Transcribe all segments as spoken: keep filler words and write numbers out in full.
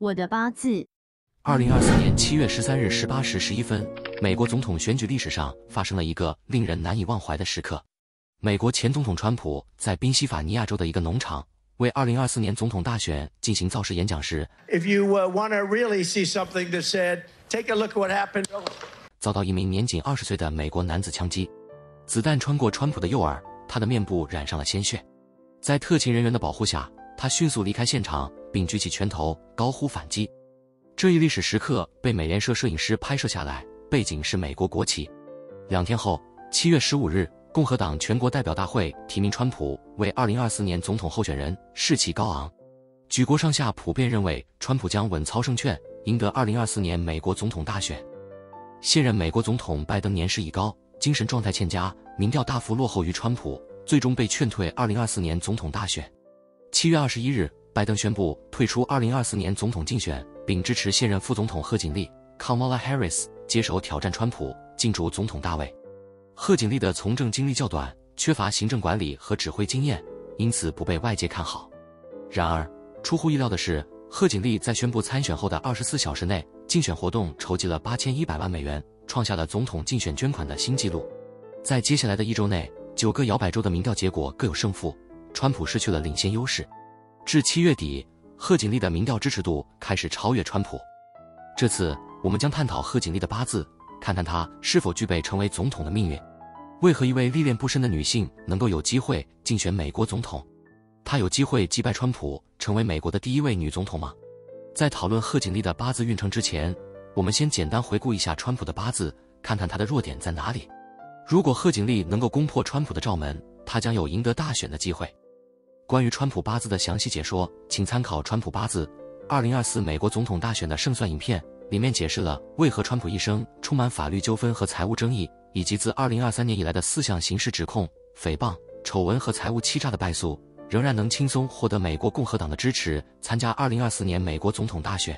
我的八字。 二零二四年七月十三日十八时十一分，美国总统选举历史上发生了一个令人难以忘怀的时刻。美国前总统川普在宾夕法尼亚州的一个农场为二零二四年总统大选进行造势演讲时， If you uh, want to really see something that said, take a look at what happened. 遭到一名年仅二十岁的美国男子枪击，子弹穿过川普的右耳，他的面部染上了鲜血。在特勤人员的保护下，他迅速离开现场，并举起拳头高呼反击。这一历史时刻被美联社摄影师拍摄下来，背景是美国国旗。两天后，七月十五日，共和党全国代表大会提名川普为二零二四年总统候选人，士气高昂。举国上下普遍认为川普将稳操胜券，赢得二零二四年美国总统大选。现任美国总统拜登年事已高，精神状态欠佳，民调大幅落后于川普，最终被劝退二零二四年总统大选。七月二十一日，拜登宣布退出二零二四年总统竞选，并支持现任副总统贺锦丽 Kamala Harris 接手挑战川普，竞逐总统大位。贺锦丽的从政经历较短，缺乏行政管理和指挥经验，因此不被外界看好。然而，出乎意料的是，贺锦丽在宣布参选后的二十四小时内，竞选活动筹集了八千一百万美元，创下了总统竞选捐款的新纪录。在接下来的一周内，九个摇摆州的民调结果各有胜负，川普失去了领先优势。至七月底，贺锦丽的民调支持度开始超越川普。这次，我们将探讨贺锦丽的八字，看看她是否具备成为总统的命运。为何一位历练不深的女性能够有机会竞选美国总统？她有机会击败川普，成为美国的第一位女总统吗？在讨论贺锦丽的八字运程之前，我们先简单回顾一下川普的八字，看看他的弱点在哪里。如果贺锦丽能够攻破川普的罩门，他将有赢得大选的机会。关于川普八字的详细解说，请参考川普八字二零二四美国总统大选的胜算影片，里面解释了为何川普一生充满法律纠纷和财务争议，以及自二零二三年以来的四项刑事指控、诽谤、丑闻和财务欺诈的败诉，仍然能轻松获得美国共和党的支持，参加二零二四年美国总统大选。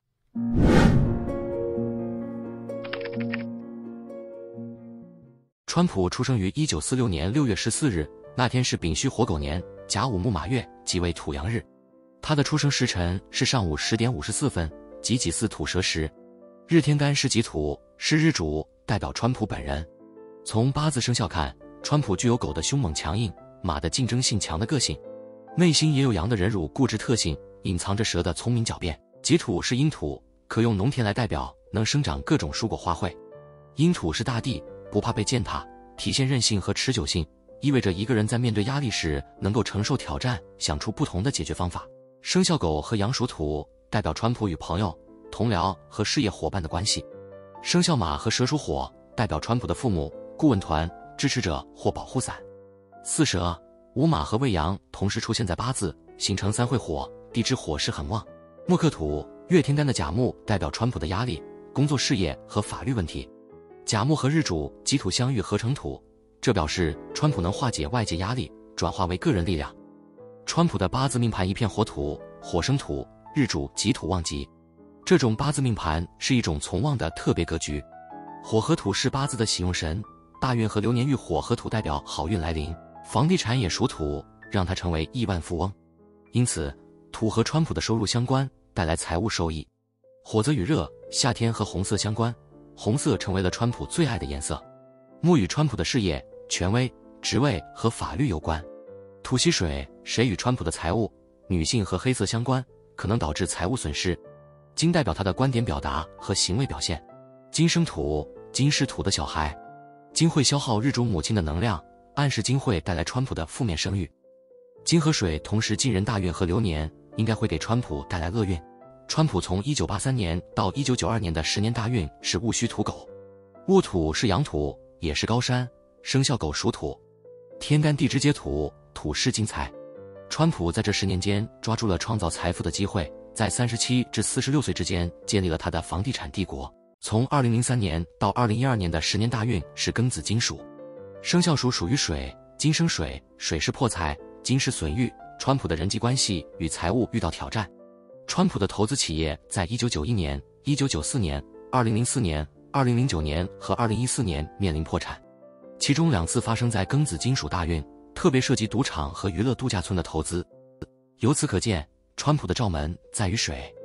川普出生于一九四六年六月十四日，那天是丙戌火狗年甲午木马月，即为土阳日。他的出生时辰是上午十点五十四分，即己巳土蛇时。日天干是己土，是日主，代表川普本人。从八字生肖看，川普具有狗的凶猛强硬，马的竞争性强的个性，内心也有羊的忍辱固执特性，隐藏着蛇的聪明狡辩。己土是阴土，可用农田来代表，能生长各种蔬果花卉。阴土是大地，不怕被践踏，体现韧性和持久性，意味着一个人在面对压力时能够承受挑战，想出不同的解决方法。生肖狗和羊属土，代表川普与朋友、同僚和事业伙伴的关系。生肖马和蛇属火，代表川普的父母、顾问团、支持者或保护伞。巳蛇、午马和未羊同时出现在八字，形成三会火，地支火势很旺。木克土，月天干的甲木代表川普的压力、工作事业和法律问题。甲木和日主己土相遇合成土，这表示川普能化解外界压力，转化为个人力量。川普的八字命盘一片火土，火生土，日主己土旺吉。这种八字命盘是一种从旺的特别格局。火和土是八字的喜用神，大运和流年遇火和土代表好运来临。房地产也属土，让他成为亿万富翁。因此，土和川普的收入相关，带来财务收益。火则与热、夏天和红色相关，红色成为了川普最爱的颜色。木与川普的事业、权威、职位和法律有关。土吸水，水与川普的财务、女性和黑色相关，可能导致财务损失。金代表他的观点表达和行为表现。金生土，金是土的小孩，金会消耗日主母亲的能量，暗示金会带来川普的负面声誉。金和水同时进人大运和流年，应该会给川普带来厄运。川普从一九八三年到一九九二年的十年大运是戊戌土狗。戊土是阳土，也是高山，生肖狗属土。天干地支皆土，土是金财。川普在这十年间抓住了创造财富的机会，在三十七至四十六岁之间建立了他的房地产帝国。从二零零三年到二零一二年的十年大运是庚子金属。生肖属属于水，金生水，水是破财，金是损运。川普的人际关系与财务遇到挑战。川普的投资企业在一九九一年、一九九四年、二零零四年、二零零九年和二零一四年面临破产，其中两次发生在庚子金属大运，特别涉及赌场和娱乐度假村的投资。由此可见，川普的罩门在于水。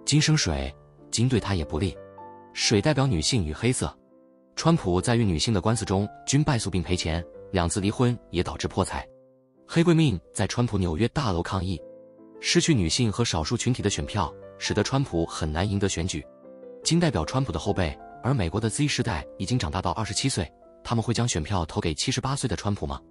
金生水，金对他也不利。水代表女性与黑色。川普在与女性的官司中均败诉并赔钱，两次离婚也导致破财。黑贵命在川普纽约大楼抗议，失去女性和少数群体的选票，使得川普很难赢得选举。金代表川普的后辈，而美国的 Z 世代已经长大到二十七岁，他们会将选票投给七十八岁的川普吗？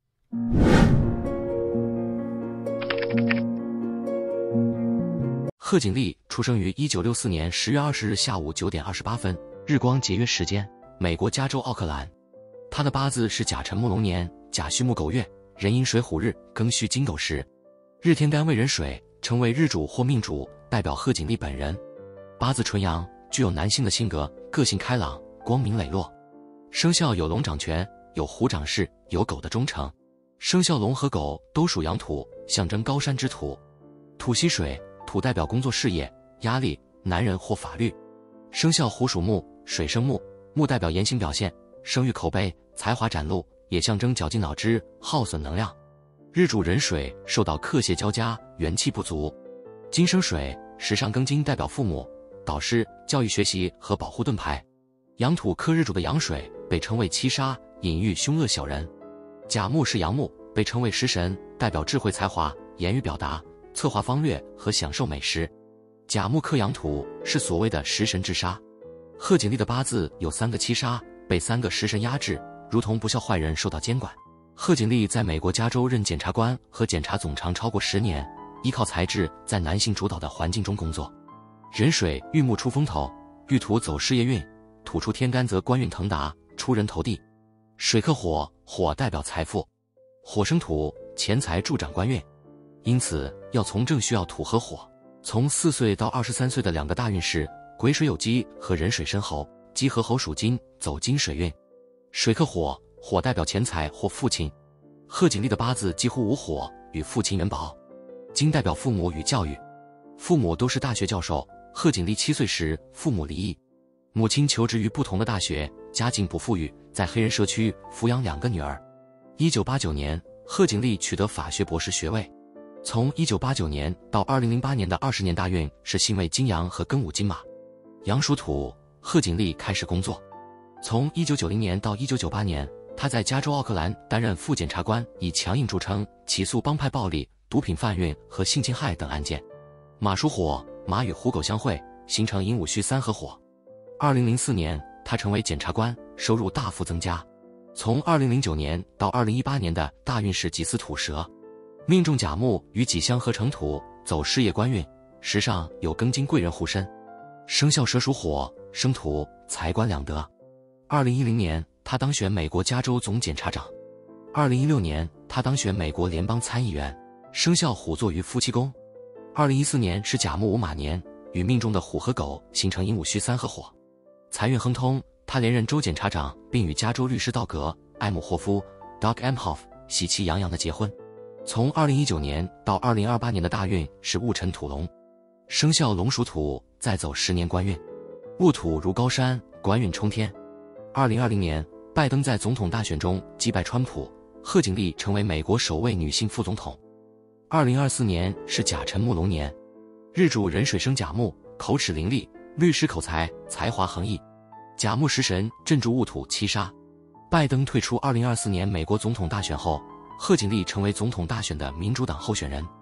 贺锦丽出生于一九六四年十月二十日下午九点二十八分，日光节约时间，美国加州奥克兰。他的八字是甲辰木龙年，甲戌木狗月，壬寅水虎日，庚戌金狗时。日天干为壬水，称为日主或命主，代表贺锦丽本人。八字纯阳，具有男性的性格，个性开朗，光明磊落。生肖有龙掌权，有虎掌事，有狗的忠诚。生肖龙和狗都属阳土，象征高山之土。土吸水，土代表工作事业、压力、男人或法律。生肖虎属木，水生木，木代表言行表现、声誉口碑、才华展露，也象征绞尽脑汁、耗损能量。日主壬水受到克泄交加，元气不足。金生水，时上庚金代表父母、导师、教育学习和保护盾牌。阳土克日主的阳水被称为七杀，隐喻凶恶小人。甲木是阳木，被称为食神，代表智慧才华、言语表达、策划方略和享受美食。甲木克阳土是所谓的食神制杀。贺锦丽的八字有三个七杀，被三个食神压制，如同不孝坏人受到监管。贺锦丽在美国加州任检察官和检察总长超过十年，依靠才智在男性主导的环境中工作。壬水遇木出风头，遇土走事业运，土出天干则官运腾达，出人头地。水克火，火代表财富，火生土，钱财助长官运，因此要从政需要土和火。从四岁到二十三岁的两个大运是癸水有鸡和壬水申猴，鸡和猴属金，走金水运。水克火，火代表钱财或父亲。贺锦丽的八字几乎无火，与父亲缘薄。金代表父母与教育，父母都是大学教授。贺锦丽七岁时父母离异，母亲求职于不同的大学，家境不富裕，在黑人社区抚养两个女儿。一九八九年，贺锦丽取得法学博士学位。从一九八九年到二零零八年的二十年大运是辛未金羊和庚午金马。羊属土，贺锦丽开始工作。从一九九零年到一九九八年，他在加州奥克兰担任副检察官，以强硬著称，起诉帮派暴力、毒品贩运和性侵害等案件。马属火，马与虎狗相会，形成寅午戌三合火。二零零四年，他成为检察官，收入大幅增加。从二零零九年到二零一八年的大运是己巳土蛇，命中甲木与己相合成土，走事业官运，时上有庚金贵人护身。生肖蛇属火，生土，财官两得。二零一零年，他当选美国加州总检察长。二零一六年，他当选美国联邦参议员。生肖虎坐于夫妻宫。二零一四年是甲木午马年，与命中的虎和狗形成寅午戌三合火。财运亨通，他连任州检察长，并与加州律师道格·艾姆霍夫 Doug Emhoff 喜气洋洋地结婚。从二零一九年到二零二八年的大运是戊辰土龙。生肖龙属土，再走十年官运。戊土如高山，官运冲天。二零二零年，拜登在总统大选中击败川普，贺锦丽成为美国首位女性副总统。二零二四年是甲辰木龙年，日主壬水生甲木，口齿伶俐，律师口才，才华横溢。甲木食神镇住戊土七杀。拜登退出二零二四年美国总统大选后，贺锦丽成为总统大选的民主党候选人。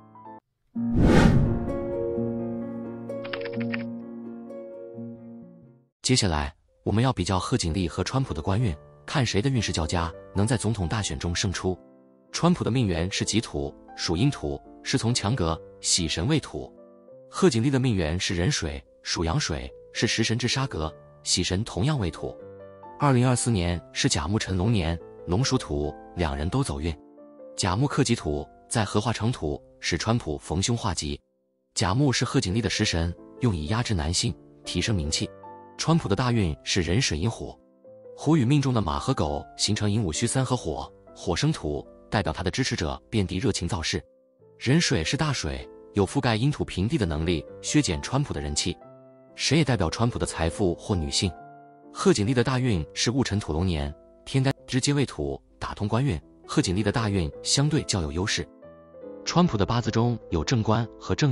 接下来我们要比较贺锦丽和川普的官运，看谁的运势较佳，能在总统大选中胜出。川普的命元是己土，属阴土，是从强格，喜神为土。贺锦丽的命元是壬水，属阳水，是食神制杀格，喜神同样为土。二零二四年是甲木辰龙年，龙属土，两人都走运。甲木克己土，在合化成土，使川普逢凶化吉。甲木是贺锦丽的食神，用以压制男性，提升名气。川普的大运是壬水寅虎，虎与命中的马和狗形成寅午戌三合火，火生土，代表他的支持者遍地热情造势。壬水是大水，有覆盖阴土平地的能力，削减川普的人气。谁也代表川普的财富或女性。贺锦丽的大运是戊辰土龙年，天干直接为土，打通官运，贺锦丽的大运相对较有优势。川普的八字中有正官和正印，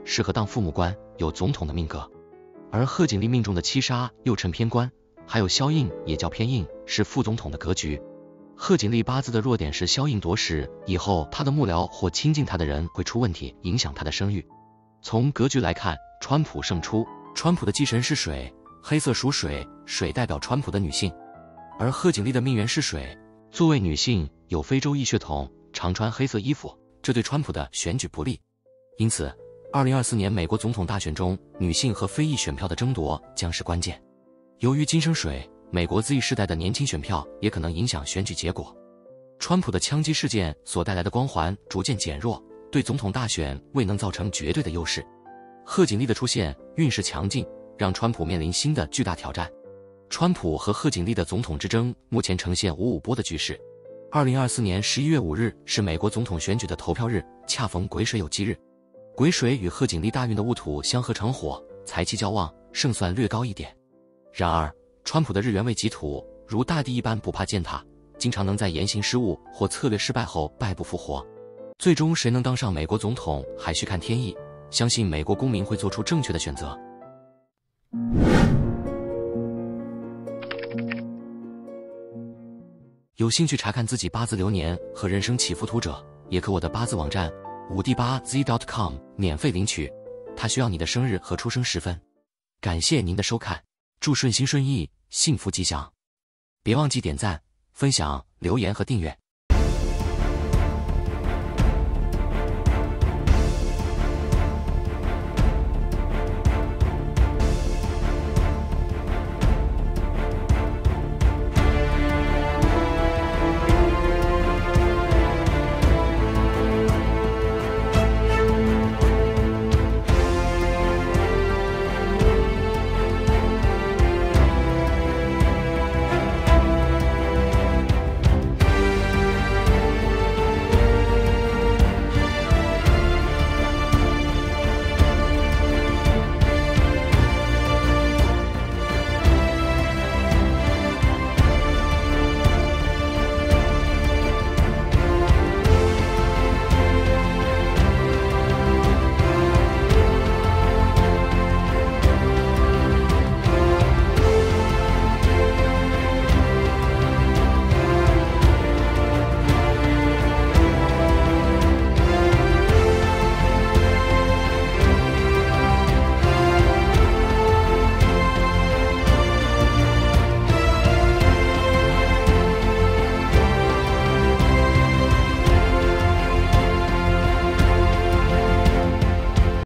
适合当父母官，有总统的命格。而贺锦丽命中的七杀又称偏官，还有消印也叫偏印，是副总统的格局。贺锦丽八字的弱点是消印夺食，以后他的幕僚或亲近他的人会出问题，影响他的声誉。从格局来看，川普胜出。川普的忌神是水，黑色属水，水代表川普的女性。而贺锦丽的命元是水，作为女性有非洲裔血统，常穿黑色衣服，这对川普的选举不利。因此二零二四年美国总统大选中，女性和非裔选票的争夺将是关键。由于金生水，美国 Z 世代的年轻选票也可能影响选举结果。川普的枪击事件所带来的光环逐渐减弱，对总统大选未能造成绝对的优势。贺锦丽的出现运势强劲，让川普面临新的巨大挑战。川普和贺锦丽的总统之争目前呈现五五波的局势。二零二四年十一月五日是美国总统选举的投票日，恰逢癸水有忌日。癸水与贺锦丽大运的戊土相合成火，财气较旺，胜算略高一点。然而川普的日元为己土，如大地一般不怕践踏，经常能在言行失误或策略失败后败不复活。最终谁能当上美国总统还需看天意，相信美国公民会做出正确的选择。有兴趣查看自己八字流年和人生起伏图者，也可我的八字网站五 D 八 Z 点 com 免费领取，它需要你的生日和出生时分。感谢您的收看，祝顺心顺意，幸福吉祥。别忘记点赞、分享、留言和订阅。